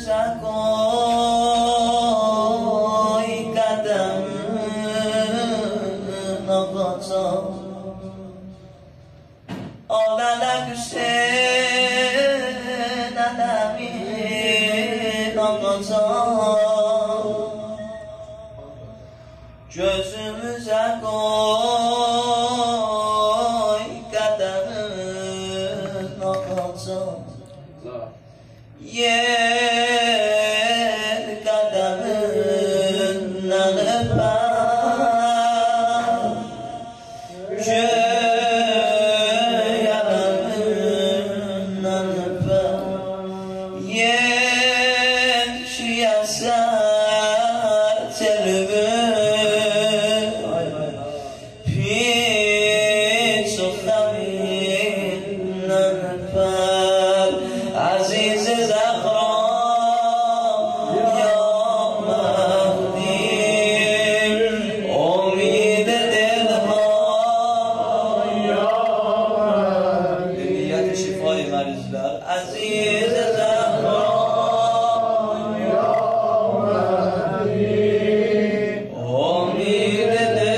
زکای قدم نقاطا آلالک حسین علمی نقاطا gözümüze koy kaderin akacak yer kaderinden öper göy adamından öper yer şiyaser televizyon عزیز زهرا یا مهدی امید دلها یا مهدی نیت شفای مریض‌لر عزیز زهرا یا مهدی امید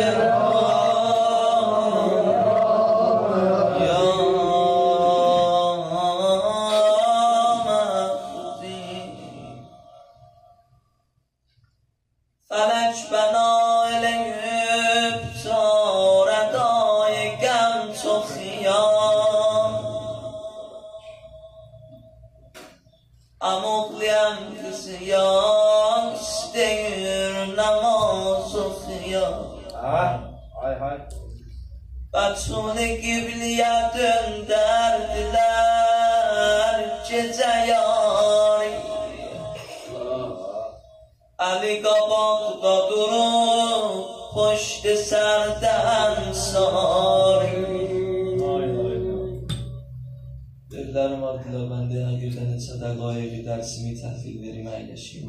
فلک بنا الیب تاردای گم تو خیام اموقلیم کسیام استیر نماز و خیام بطون قبلیتن دردلر جزیاری علی قباقda durub پشت سرد انصاری دلlerim ardılar ben de hakikaten sadakaya bir dersimi tahvil vereyim eyleşeyim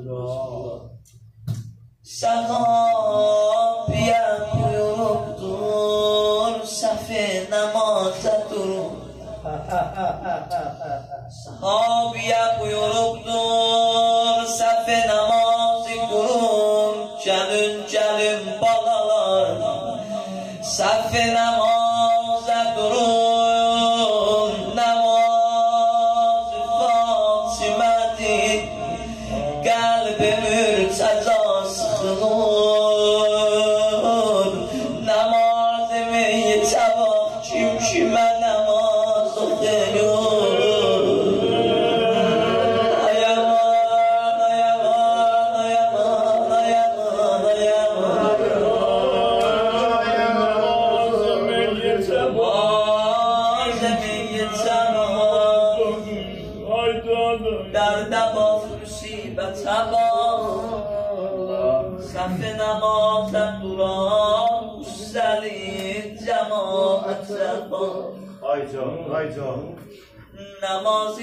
Sahabiye buyurupdur safi namaza durun Sahabiye buyurupdur safi namazı durun Gelin gelin balalar safi namaza durun Namaz-ı Fatime'dir kalbi mürteza sıkılır Namaz-ı meyyite bak kim kime namaz okuyor درد باز مصیبت باز صف نماز دوران سری جماعت باز Ay can namazı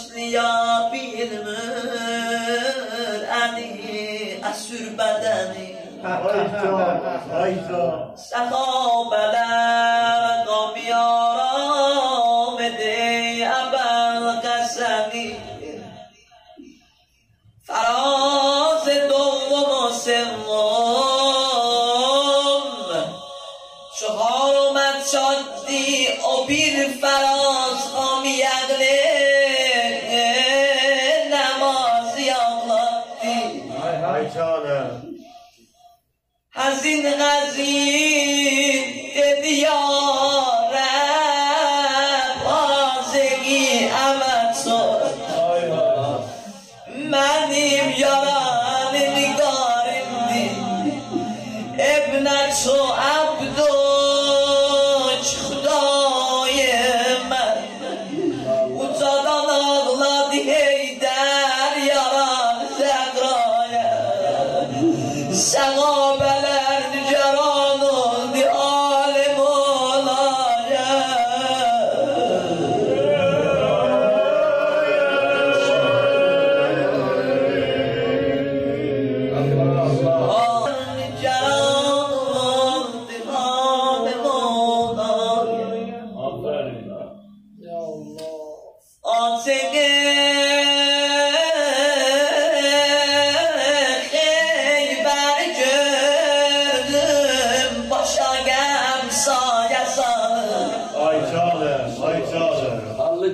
başlayabilmir Ali əsür bədəni Ay can Səhabələr qamiyaram edir əbəl qəsəni فراز دوم و سوم چهارم شادی و بیر فراز خامی اغلی نمازی آقلادی Ay canım حزین غزین dedi ya Rab hazegi امت benim yaran nigarimdi ابنت و عبدوش خدای من ucadan ağladı Heydər yaran Zəqraya Səhabələr nücəran oldu alim olaya nücəran oldu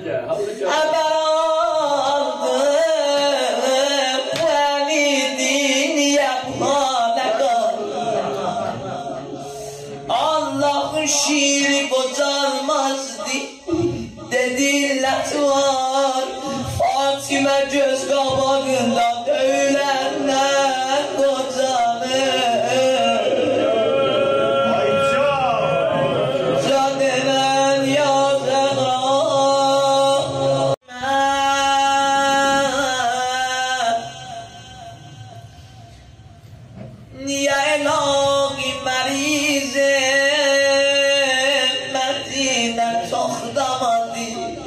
Allah'ın şiiri bozulmazdı dediler var. Fatime göz kabağında dövülenler kocanır. Canınan yazığa niye ilahi merize Medine toxdamadı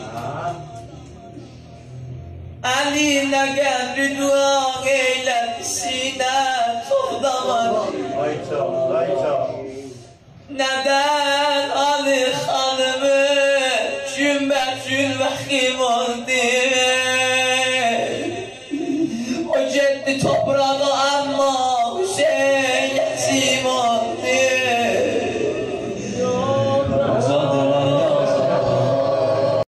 Əlinə qəbri dua eyləsinə toxdamadı Ayça, Ayça. Nədən